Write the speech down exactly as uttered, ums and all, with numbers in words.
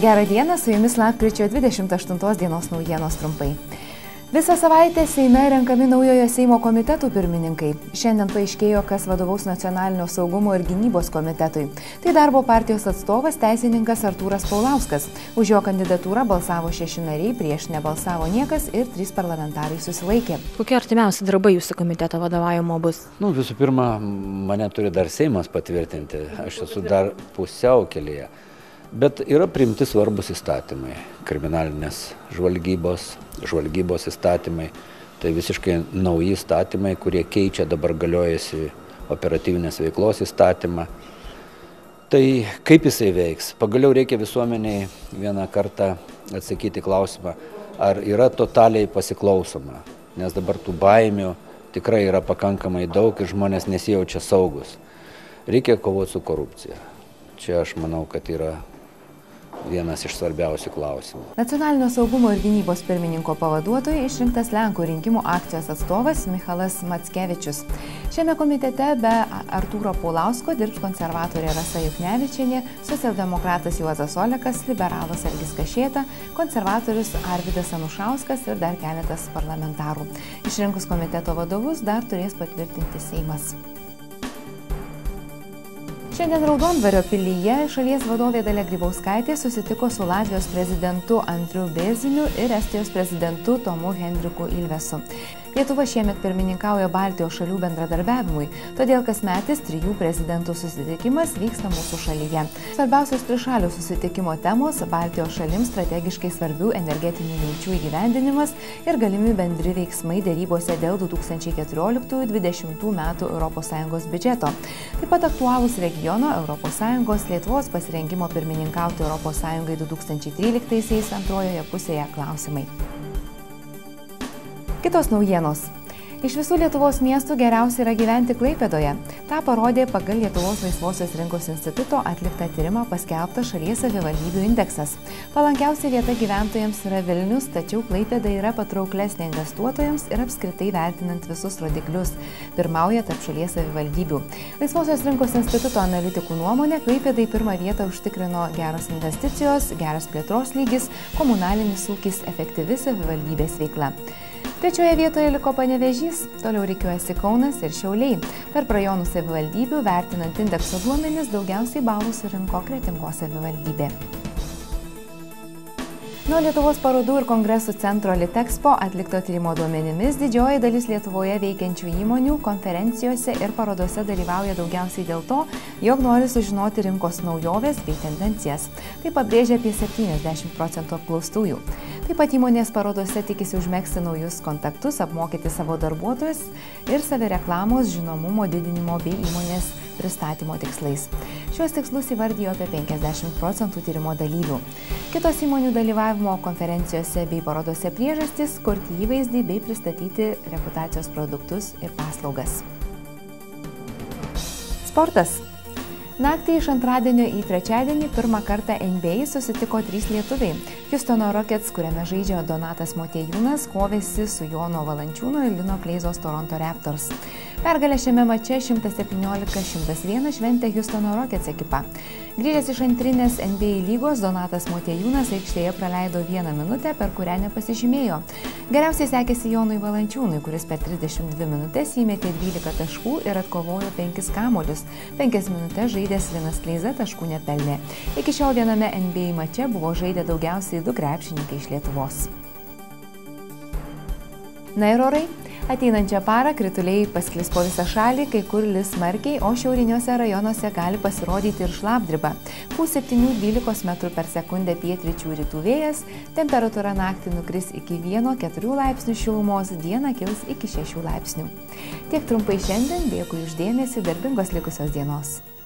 Gerą dieną, su jumis lapkričio dvidešimt aštuntos dienos naujienos trumpai. Visą savaitę Seime renkami naujojo Seimo komitetų pirmininkai. Šiandien paaiškėjo, kas vadovaus Nacionalinio saugumo ir gynybos komitetui. Tai darbo partijos atstovas teisininkas Artūras Paulauskas. Už jo kandidatūrą balsavo šeši nariai, prieš nebalsavo niekas ir trys parlamentarai susilaikė. Kokie artimiausi darbai jūsų komiteto vadovavimo bus? Nu, visų pirma, mane turi dar Seimas patvirtinti. Aš esu dar pusiaukelėje. Bet yra priimti svarbus įstatymai, kriminalinės žvalgybos, žvalgybos įstatymai, tai visiškai nauji įstatymai, kurie keičia dabar galiojasi operatyvinės veiklos įstatymą. Tai kaip jisai veiks? Pagaliau reikia visuomeniai vieną kartą atsakyti klausimą, ar yra totaliai pasiklausoma, nes dabar tų baimių tikrai yra pakankamai daug ir žmonės nesijaučia saugus. Reikia kovoti su korupcija. Čia aš manau, kad yra vienas iš svarbiausių klausimų. Nacionalinio saugumo ir gynybos pirmininko pavaduotojai išrinktas Lenkų rinkimų akcijos atstovas Michalas Mackevičius. Šiame komitete be Artūro Paulausko dirbs konservatorė Rasa Juknevičienė, socialdemokratas Juozas Olekas, liberalas Algis Kašėta, konservatorius Arvydas Anušauskas ir dar keletas parlamentarų. Išrinkus komiteto vadovus dar turės patvirtinti Seimas. Šiandien Raudondvario pilyje šalies vadovė Dalia Grybauskaitė susitiko su Latvijos prezidentu Andriu Bėziniu ir Estijos prezidentu Tomu Hendriku Ilvesu. Lietuva šiemet pirmininkauja Baltijos šalių bendradarbiavimui, todėl kasmetis trijų prezidentų susitikimas vyksta mūsų šalyje. Svarbiausios trišalių susitikimo temos – Baltijos šalims strategiškai svarbių energetinių jungčių įgyvendinimas ir galimi bendri veiksmai derybose dėl du tūkstančiai keturioliktų dvidešimtų metų Europos Sąjungos biudžeto. Taip pat aktualūs regiono Europos Sąjungos Lietuvos pasirengimo pirmininkauti Europos Sąjungai du tūkstančiai tryliktaisiais antrojoje pusėje klausimai. Kitos naujienos. Iš visų Lietuvos miestų geriausia yra gyventi Klaipėdoje. Ta parodė pagal Lietuvos laisvosios rinkos instituto atliktą tyrimą paskelbtą šalies savivaldybių indeksas. Palankiausia vieta gyventojams yra Vilnius, tačiau Klaipėda yra patrauklesnė investuotojams ir apskritai vertinant visus rodiklius. Pirmauja tarp šalies savivaldybių. Laisvosios rinkos instituto analitikų nuomonė, Klaipėdai pirmą vietą užtikrino geros investicijos, geras plėtros lygis, komunalinis ūkis, efektyvi savivaldybės veikla. Trečioje vietoje liko Panevėžys, toliau rikiuojasi Kaunas ir Šiauliai. Tarp rajonų savivaldybių, vertinant indekso duomenis, daugiausiai balų surinko Kretingos savivaldybė. Nuo Lietuvos parodų ir kongresų centro Litexpo atlikto tyrimo duomenimis didžioji dalis Lietuvoje veikiančių įmonių konferencijose ir parodose dalyvauja daugiausiai dėl to, jog nori sužinoti rinkos naujoves bei tendencijas. Tai pabrėžia apie septyniasdešimt procentų apklaustųjų. Taip pat įmonės parodose tikisi užmegzti naujus kontaktus, apmokyti savo darbuotojus ir savireklamos žinomumo didinimo bei įmonės pristatymo tikslais. Šios tikslus įvardijo apie penkiasdešimt procentų tyrimo dalyvių. Kitos įmonių dalyvavimo konferencijose bei parodose priežastys – kurti įvaizdį bei pristatyti reputacijos produktus ir paslaugas. Sportas. Naktį iš antradienio į trečiadienį pirmą kartą N B A susitiko trys lietuviai. Hjustono Rockets, kuriame žaidžia Donatas Motiejūnas, kovėsi su Jono Valančiūno ir Lino Kleizos Toronto Raptors. Pergalę šiame mače šimtas septyniolika šimtas vienas šventė Hjustono Rockets ekipa. Grįžęs iš antrinės N B A lygos, Donatas Motiejūnas aikštėje praleido vieną minutę, per kurią nepasižymėjo. Geriausiai sekėsi Jonui Valančiūnui, kuris per trisdešimt dvi minutės įmetė dvylika taškų ir atkovojo penkis kamuolius. Penkias minutės žaidęs Linas Kleiza taškų nepelnė. Iki šiol viename N B A mače buvo žaidę daugiausiai du krepšininkai iš Lietuvos. Na ir orai. Ateinančią parą krituliai pasklis po visą šalį, kai kur lis smarkiai, o šiauriniuose rajonuose gali pasirodyti ir šlapdriba. Pūs septynių dvylikos metrų per sekundę pietryčių rytų vėjas, temperatūra naktį nukris iki vieno keturių laipsnių šilumos, dieną kils iki šešių laipsnių. Tiek trumpai šiandien, dėkui už dėmesį, darbingos likusios dienos.